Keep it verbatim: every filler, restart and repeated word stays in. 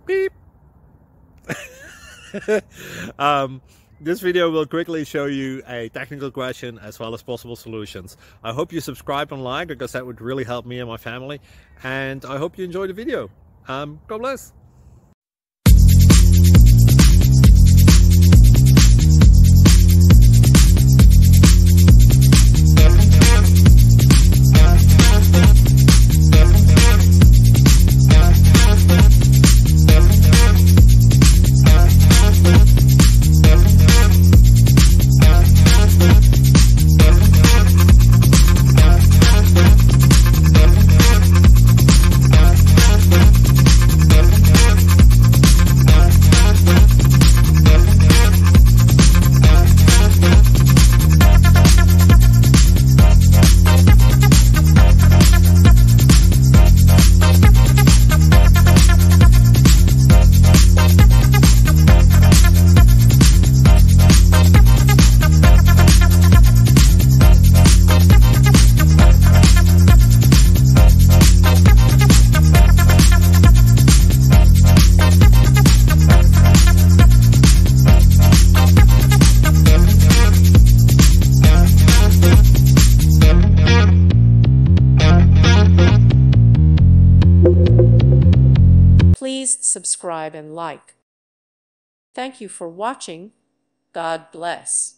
Beep. um, this video will quickly show you a technical question as well as possible solutions. I hope you subscribe and like, because that would really help me and my family. And I hope you enjoy the video. Um, God bless. Please subscribe and like. Thank you for watching. God bless.